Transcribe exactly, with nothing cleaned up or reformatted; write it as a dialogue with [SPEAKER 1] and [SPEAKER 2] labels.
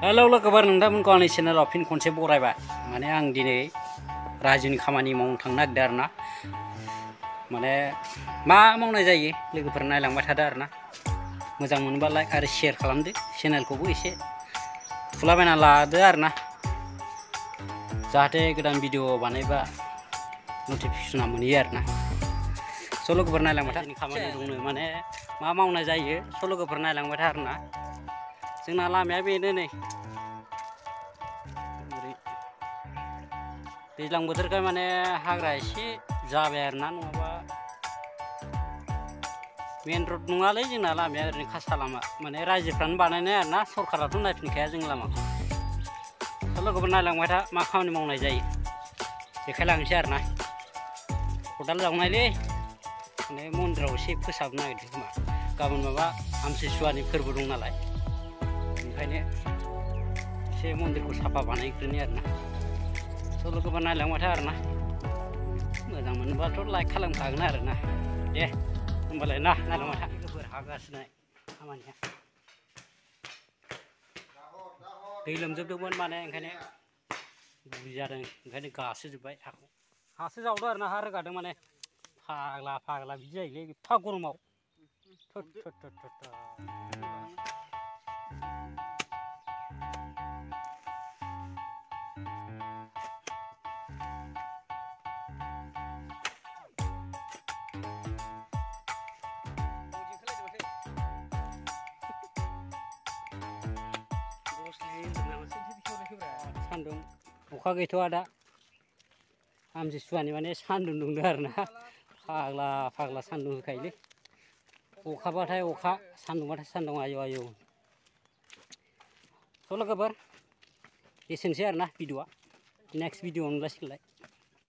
[SPEAKER 1] Hello लोगोफोर नोंथांमोनखौ आंनि चेनेलाव फिन खनसे बरायबाय माने आं दिनै रायजोनि खामानि मावनो थांनो नागिरदों आरोना माने मा मावनाय जायो लोगोफोर नायलांबाय थादो आरोना मोजां मोनोबा लाइक आरो शेयार खालामदो चेनेलखौबो एसे थुलाबायना लादो आरोना जाहाथे गोदान भिडिअ बानायबा नटिफिकेसना मोनहैयो आरोना स' लोगोफोर नायलांबाय था खामानि दंनो माने मा मावनाय जायो स' लोगोफोर नायलांबाय था आरोना जोंना लामाया बेनो नै दैज्लां बोथोरखाय माने हाग्रा एसे जाबाय आरोना नङाबा मेन रड नङालै जोंना लामाया ओरैनो खासा लामा माने रायजोफ्रानो बानायनाय आरोना सरकाराथ' नायफिनखाया जों लामाखौ स' लोगोफोर नायलांबाय था मा खामानि मावनाय जायो देखायलांनोसै आरोना खदाल जावनायलै माने मन्दिराव एसे फोसाबनो नागिरदों खोमा गाबोन माबा आमथिसुवानि फोरबो दं नालाय ओंखायनो एसे मन्दिरखौ साफा बानायग्रोनि आरोना स' लोगोफोर नायलांबाय था आरोना मोजां मोनोबाथ' लाइक खालामखागोन आरोना दे होमबालाय ना नायलांबाय था लोगोफोर हागासिनो खामानिया दै लोमजोबदोंमोन माने ओंखायनो बुरि जादों ओंखायनो गासोजोब्बाय हाखौ हासो जावदों आरोना हा रोगादों माने फाग्ला फाग्ला बिदि जायोलै एफा गरमाव थोद थोद थोद थोद सान्दुं अखा गैथ'आ दा आमथिसुवानि माने सान्दुं दुंदों आरोना फाग्ला फाग्ला सान्दुं होखायोलै अखाबाथाय अखा सान्दुंबाथाय सान्दुं आयौ आयौ स' लोगोफोर एसेनोसै आरोना भिडिअआ नेक्स्ट भिडिअ नुलायसिगोनलाय।